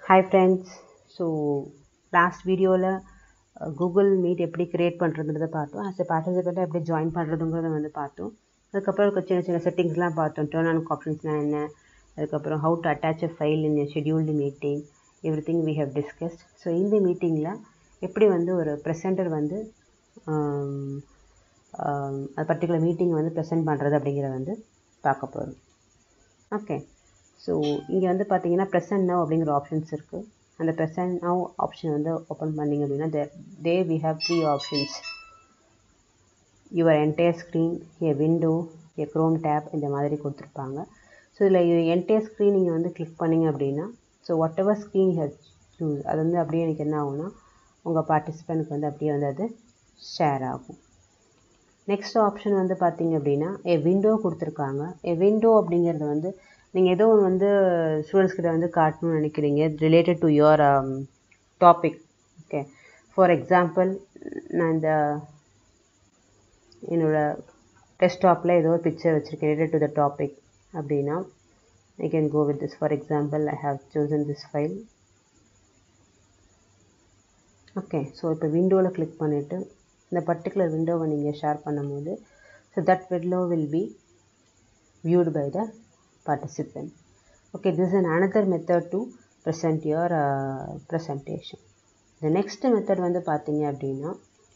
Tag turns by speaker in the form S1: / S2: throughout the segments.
S1: Hi friends. So last video la Google Meet எப்படி create பண்ணுறதுன்றதை பார்த்தோம். as a participant எப்படி ஜாயின் பண்ணுறதுங்கிறத வந்து பார்த்தோம். அதுக்கப்புறம் சின்ன சின்ன செட்டிங்ஸ்லாம் பார்த்தோம். டர்ன் ஆன் ஆப்ஷன்ஸ்லாம் என்ன, அதுக்கப்புறம் how to attach a file in a scheduled meeting, everything we have discussed. So இந்த மீட்டிங்கில் எப்படி வந்து ஒரு ப்ரெசென்டர் வந்து அது பர்டிகுலர் மீட்டிங் வந்து ப்ரெசென்ட் பண்ணுறது அப்படிங்கிறத வந்து பார்க்க போகிறோம். ஓகே, ஸோ இங்கே வந்து பார்த்தீங்கன்னா ப்ரெசென்ட் நவ் அப்படிங்கிற ஆப்ஷன்ஸ் இருக்குது. அந்த ப்ரெசென்ட் நவ் ஆப்ஷன் வந்து ஓப்பன் பண்ணிங்க அப்படின்னா they we have 3 options. Your entire screen, a window, a Chrome tab இந்த மாதிரி கொடுத்துருப்பாங்க. ஸோ இதில் என்டையர் ஸ்க்ரீன் நீங்கள் வந்து கிளிக் பண்ணிங்க அப்படின்னா so whatever screen has choose அது வந்து அப்படியே எனக்கு என்ன ஆகும்னா உங்கள் பார்ட்டிசிபெண்ட்க்கு வந்து அப்படியே வந்து அது ஷேர் ஆகும். நெக்ஸ்ட் ஆப்ஷன் வந்து பார்த்தீங்க அப்படின்னா எ விண்டோ கொடுத்துருக்காங்க. எ விண்டோ அப்படிங்கிறது வந்து நீங்கள் ஏதோ ஒன்று வந்து ஸ்டூடெண்ட்ஸ் கிட்ட வந்து காட்டணும்னு நினைக்கிறீங்க related to your topic. Okay, for example நான் இந்த என்னோடய டெஸ்க்டாப்பில் ஏதோ ஒரு பிக்சர் வச்சுருக்கேன் ரிலேட்டட் டு த டாபிக் அப்படின்னா I can go with this. For example I have chosen this file. Okay, so இப்போ விண்டோவில் கிளிக் பண்ணிவிட்டு இந்த பர்டிகுலர் விண்டோவை நீங்கள் ஷேர் பண்ணும்போது so that window will be viewed by the participant. Okay, this is another method to present your presentation. The next method வந்து பார்த்தீங்க அப்படின்னா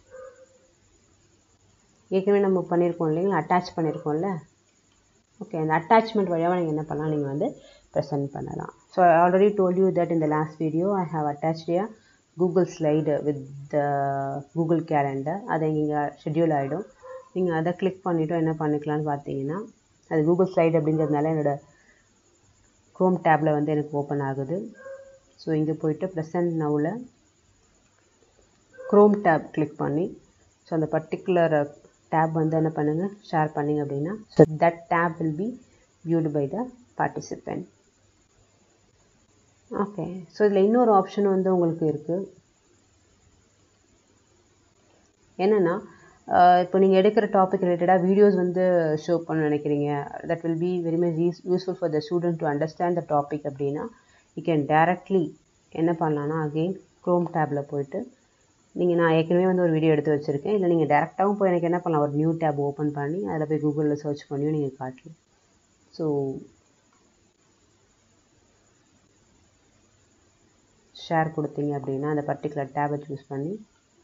S1: ஏற்கனவே நம்ம பண்ணியிருக்கோம் இல்லைங்களா, அட்டாச் பண்ணியிருக்கோம்ல. ஓகே, அந்த அட்டாச்மெண்ட் வழியாக நீங்கள் என்ன பண்ணலாம், நீங்கள் வந்து ப்ரெசென்ட் பண்ணலாம். So I already told you that இந்த last video I have attached a Google slide with Google calendar. அதை நீங்கள் ஷெட்யூல் ஆகிடும். நீங்கள் அதை கிளிக் பண்ணிவிட்டு என்ன பண்ணிக்கலான்னு பார்த்தீங்கன்னா அது கூகுள் ஸ்லைடு அப்படிங்கிறதுனால என்னோடய க்ரோம் டேப்பில் வந்து எனக்கு ஓப்பன் ஆகுது. ஸோ இங்கே போய்ட்டு ப்ரெசென்ட் நவ்வில் க்ரோம் டேப் கிளிக் பண்ணி ஸோ அந்த பர்டிகுலர் டேப் வந்து என்ன பண்ணுங்கள் ஷேர் பண்ணிங்க அப்படின்னா so that tab will be viewed by the participant. Okay, so இதில் இன்னொரு ஆப்ஷன் வந்து உங்களுக்கு இருக்குது. என்னென்னா இப்போ நீங்கள் எடுக்கிற டாபிக் ரிலேட்டடாக வீடியோஸ் வந்து ஷோ பண்ண நினைக்கிறீங்க, that will be very much useful for the student to understand the topic அப்படின்னா யூ கேன் டைரக்ட்லி என்ன பண்ணலான்னா அகெயின் க்ரோம் டேப்பில் போய்ட்டு நீங்கள் நான் ஏற்கனவே வந்து ஒரு வீடியோ எடுத்து வச்சுருக்கேன், இல்லை நீங்கள் டேரெக்டாகவும் போய் எனக்கு என்ன பண்ணலாம் ஒரு நியூ டேப் ஓப்பன் பண்ணி அதில் போய் கூகுளில் சர்ச் பண்ணியும் நீங்கள் காட்டலாம். ஸோ ஷேர் கொடுத்தீங்க அப்படின்னா அந்த பர்டிகுலர் டேபை சூஸ் பண்ணி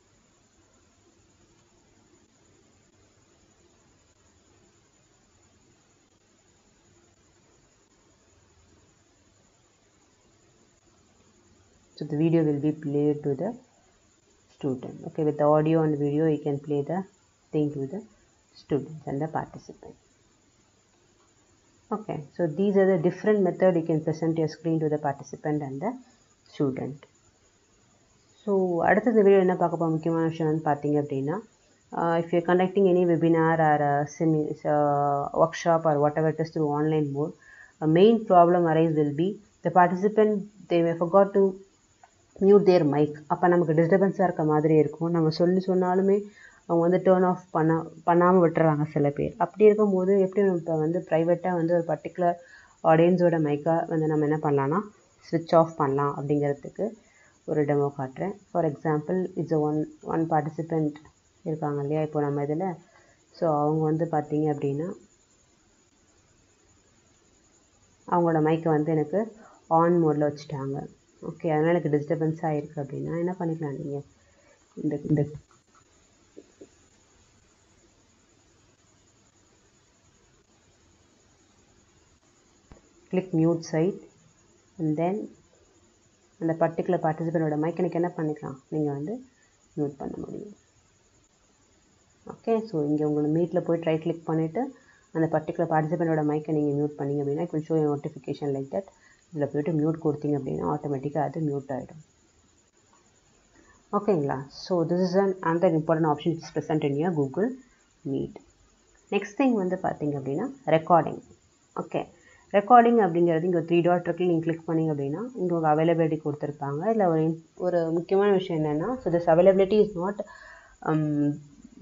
S1: so the video will be played to the student. Okay, with the audio and video you can play the thing to the students and the participant. Okay, so these are the different method you can present your screen to the participant and the student. So அடுத்த வீடியோ என்ன பார்க்க போகிறோம் முக்கியமான விஷயம் வந்து பார்த்தீங்க அப்படின்னா if you are conducting any webinar or workshop or whatever it is through online mode, a main problem arise will be the participant they may forgot to mute their mic. அப்போ நமக்கு டிஸ்டர்பன்ஸாக இருக்க மாதிரி இருக்கும். நம்ம சொன்னாலுமே அவங்க வந்து டேர்ன் ஆஃப் பண்ணாமல் விட்டுறாங்க சில பேர். அப்படி இருக்கும்போது எப்படி இப்போ வந்து ப்ரைவேட்டாக வந்து ஒரு பர்டிகுலர் ஆடியன்ஸோட மைக்கை வந்து நம்ம என்ன பண்ணலான்னா ஸ்விட்ச் ஆஃப் பண்ணலாம் அப்படிங்கிறதுக்கு ஒரு டெமோ காட்டுறேன். For example it's one participant இருக்காங்க இல்லையா இப்போ நம்ம இதில். ஸோ அவங்க வந்து பார்த்தீங்க அப்படின்னா அவங்களோட மைக்கை வந்து எனக்கு ஆன் மோடில் வச்சுட்டாங்க. ஓகே, அதனால் எனக்கு டிஸ்டர்பன்ஸாக இருக்குது அப்படின்னா என்ன பண்ணிக்கலாம், நீங்கள் இந்த click mute side and then அந்த பர்டிகுலர் பார்ட்டிசிபெண்டோட மைக் எனக்கு என்ன பண்ணிக்கலாம் நீங்கள் வந்து மியூட் பண்ண முடியும். ஓகே, ஸோ இங்கே உங்களோட மீட்டில் போய்ட்டு ரைட் கிளிக் பண்ணிவிட்டு அந்த பர்டிகுலர் பார்ட்டிசிபெண்டோட மைக்கை நீங்கள் மியூட் பண்ணிங்க அப்படின்னா it will show notification like that. இதில் போய்ட்டு மியூட் கொடுத்தீங்க அப்படின்னா ஆட்டோமேட்டிக்காக அது மியூட் ஆகிடும். ஓகேங்களா, so this is another important option is present in your Google Meet. Next thing வந்து பார்த்தீங்க அப்படின்னா ரெக்கார்டிங். ஓகே, ரெக்கார்டிங் அப்படிங்கிறது இங்கே 3 டாட் இருக்குது, நீங்கள் கிளிக் பண்ணிங்க அப்படின்னா இங்கே உங்கள் அவைலபிலிட்டி கொடுத்துருப்பாங்க. இல்லை ஒரு முக்கியமான விஷயம் என்னென்னா so this availability is not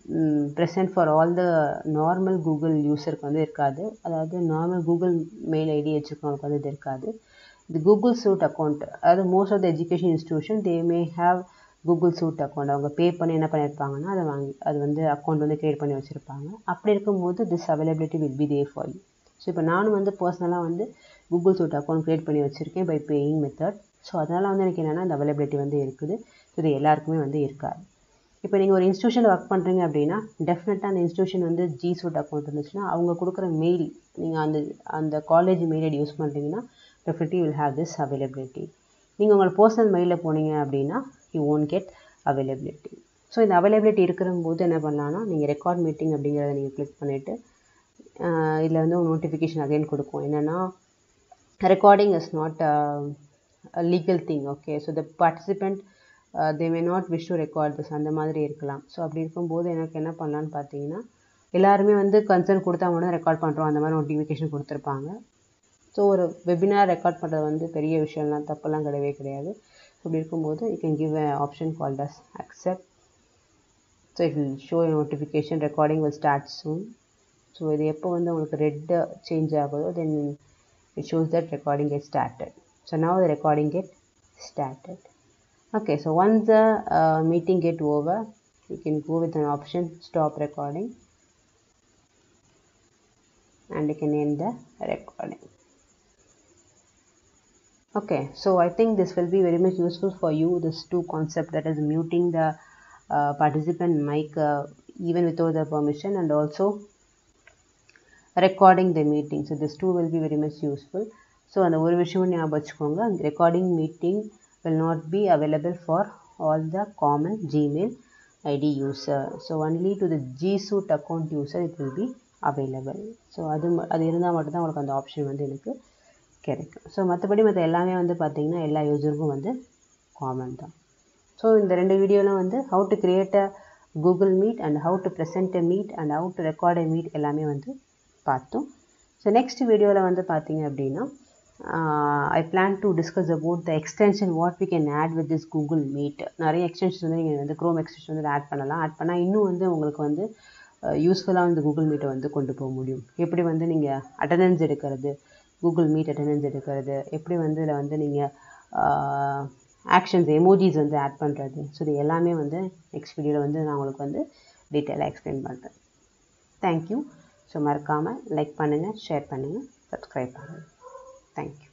S1: present for all the normal Google யூசருக்கு வந்து இருக்காது. அதாவது நார்மல் கூகுள் மெயில் ஐடி வச்சுருக்கவங்களுக்கு வந்து இது இருக்காது. இந்த கூகுள் சூட் அக்கௌண்ட், அதாவது most of the education institution they may have Google suite account. அவங்க பே பண்ணி என்ன பண்ணியிருப்பாங்கன்னா அதை வாங்கி அது வந்து அக்கௌண்ட் வந்து க்ரியேட் பண்ணி வச்சுருப்பாங்க. அப்படி இருக்கும்போது this availability will be there for you. So இப்போ நானும் வந்து பர்சனலாக வந்து கூகுள் சூட் அக்கௌண்ட் க்ரியேட் பண்ணி வச்சுருக்கேன் பை பேயிங் மெத்தட். ஸோ அதனால் வந்து எனக்கு என்னென்னா இந்த அவைலபிலிட்டி வந்து இருக்குது. ஸோ இது எல்லாருக்குமே வந்து இருக்காது. இப்போ நீங்கள் ஒரு இன்ஸ்டியூஷனில் ஒர்க் பண்ணுறீங்க அப்படின்னா டெஃபினட்டாக அந்த இன்ஸ்டியூஷன் வந்து ஜி சூட் அக்கௌண்ட் இருந்துச்சுன்னா அவங்க கொடுக்குற மெயில் நீங்கள் அந்த காலேஜ் மெயில் ஐடி யூஸ் பண்ணுறீங்கன்னா definitely will have this availability. நீங்கள் உங்களோட பர்சனல் மெயிலில் போனீங்க அப்படின்னா you won't get availability. So இந்த அவைலபிலிட்டி இருக்கிற போது என்ன பண்ணலான்னா நீங்கள் ரெக்கார்ட் மீட்டிங் அப்படிங்கிறத நீங்கள் கிளிக் பண்ணிவிட்டு இதில் வந்து ஒரு நோட்டிஃபிகேஷன் அகைன் கொடுக்கும். என்னென்னா recording is not a legal thing. Okay, so the participant they may not wish to record this, அந்த மாதிரி இருக்கலாம். ஸோ அப்படி இருக்கும்போது எனக்கு என்ன பண்ணலான்னு பார்த்தீங்கன்னா எல்லாருமே வந்து கன்சர்ன் கொடுத்தா மட்டும் ரெக்கார்ட் பண்ணுறோம் அந்த மாதிரி நோட்டிஃபிகேஷன் கொடுத்துருப்பாங்க. ஸோ ஒரு வெபினார் ரெக்கார்ட் பண்ணுறது வந்து பெரிய விஷயம்லாம் தப்பெல்லாம் கிடையவே கிடையாது. அப்படி இருக்கும்போது you can give an option called as accept. So it will show a notification recording will start soon. So இது எப்போ வந்து உங்களுக்கு ரெட் சேஞ்ச் ஆகுதோ then it shows that recording gets started. So now the recording get started. Okay, so once the meeting get over, you can go with an option stop recording and you can end the recording. Okay, so I think this will be very much useful for you, this two concept, that is muting the participant mic even without the permission and also recording the meeting. So this two will be very much useful. So அந்த ஒரு விஷயம் ஞாபகம் வச்சுக்கோங்க, recording meeting will not be available for all the common Gmail ID user. So only to the G Suite account user it will be available. So அது இருந்தால் மட்டும்தான் உங்களுக்கு அந்த ஆப்ஷன் வந்து எனக்கு கிடைக்கும். ஸோ மற்றபடி மற்ற எல்லாமே வந்து பார்த்திங்கன்னா எல்லா யூசருக்கும் வந்து காமன் தான். ஸோ இந்த ரெண்டு வீடியோவில் வந்து how to create a Google Meet and how to present a meet and how to record a meet எல்லாமே வந்து பார்த்தோம். ஸோ நெக்ஸ்ட் வீடியோவில் வந்து பார்த்தீங்க அப்படின்னா I plan to discuss about the extension what we can add with this Google Meet. நிறைய extension வந்து நீங்கள் வந்து Chrome எக்ஸ்டென்ஷன் வந்து ஆட் பண்ணலாம். ஆட் பண்ணால் இன்னும் வந்து உங்களுக்கு வந்து யூஸ்ஃபுல்லாக வந்து கூகுள் மீட்டை வந்து கொண்டு போக முடியும். எப்படி வந்து நீங்கள் அட்டண்டன்ஸ் எடுக்கிறது, கூகுள் மீட் அட்டண்டன்ஸ் எடுக்கிறது, எப்படி வந்து இதில் வந்து நீங்கள் ஆக்ஷன்ஸ் எமோஜிஸ் வந்து ஆட் பண்ணுறது. ஸோ இது எல்லாமே வந்து நெக்ஸ்ட் வீடியோவில் வந்து நான் உங்களுக்கு வந்து டீட்டெயிலாக எக்ஸ்பிளைன் பண்ணுறேன். தேங்க்யூ. ஸோ மறக்காமல் லைக் பண்ணுங்கள், ஷேர் பண்ணுங்கள், சப்ஸ்கிரைப் பண்ணுங்கள். Thank you.